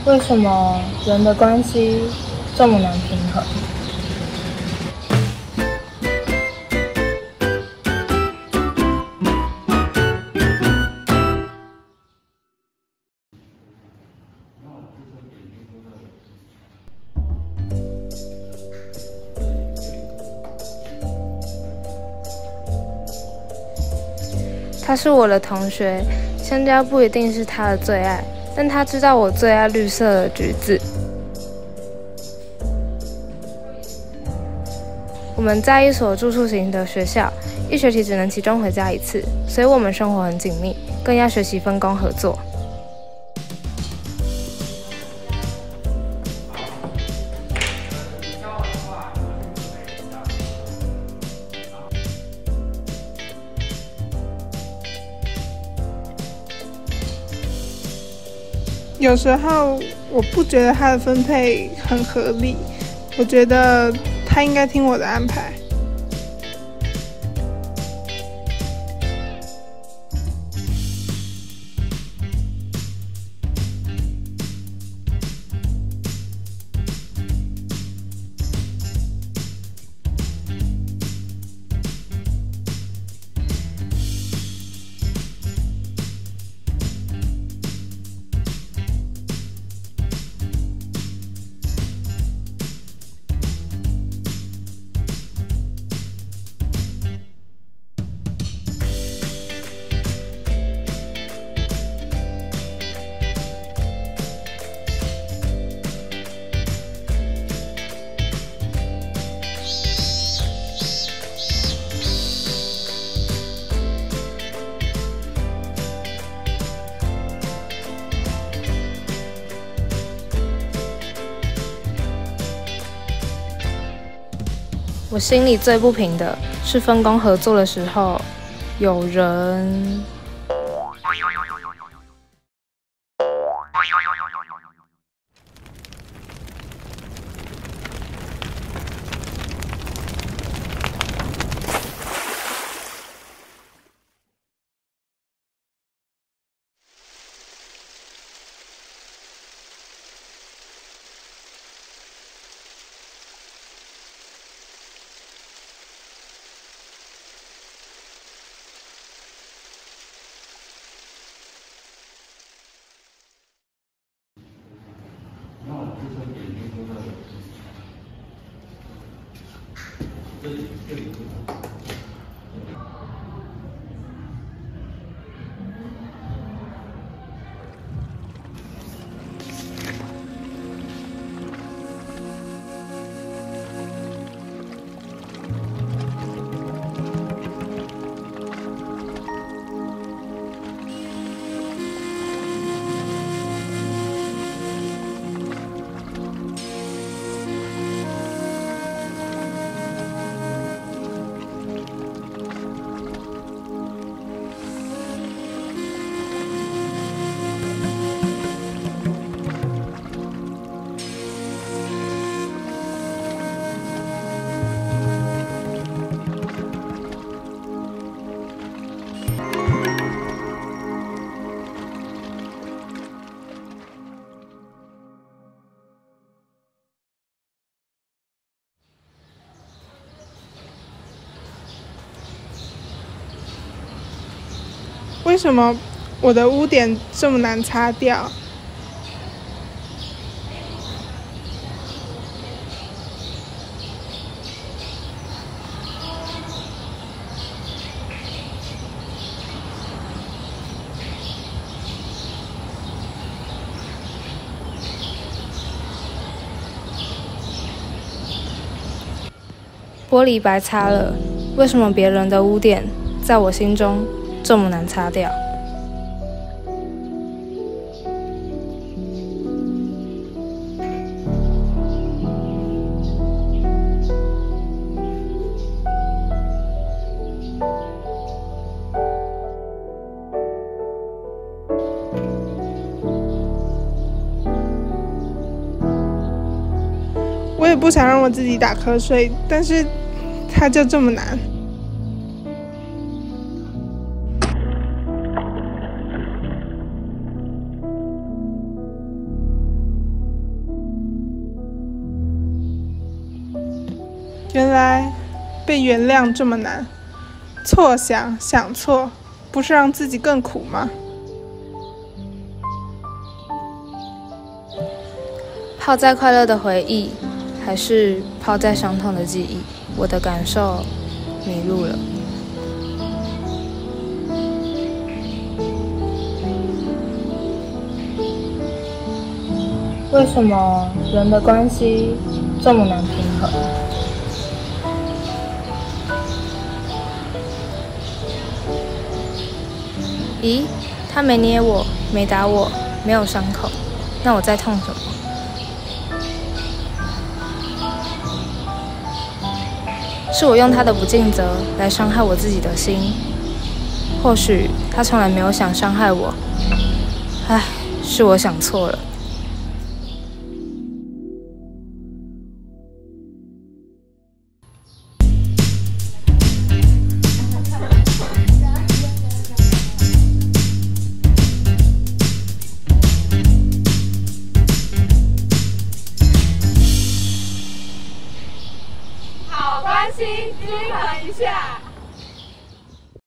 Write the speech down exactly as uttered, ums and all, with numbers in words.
为什么人的关系这么难平衡？ 他是我的同学，香蕉不一定是他的最爱，但他知道我最爱绿色的橘子。我们在一所住宿型的学校，一学期只能集中回家一次，所以我们生活很紧密，更要学习分工合作。 有时候我不觉得他的分配很合理，我觉得他应该听我的安排。 我心里最不平的是分工合作的时候，有人为什么我的污点这么难擦掉？ 玻璃白擦了，为什么别人的污点在我心中这么难擦掉？ 我也不想让我自己打瞌睡，但是它就这么难。 原来被原谅这么难，错想想错，不是让自己更苦吗？ 泡在快乐的回忆，还是泡在伤痛的记忆？我的感受迷路了。 为什么人的关系这么难平衡？ 咦，他没捏我，没打我，没有伤口，那我在痛什么？是我用他的不尽责来伤害我自己的心，或许他从来没有想伤害我。唉，是我想错了。 好关系均衡一下。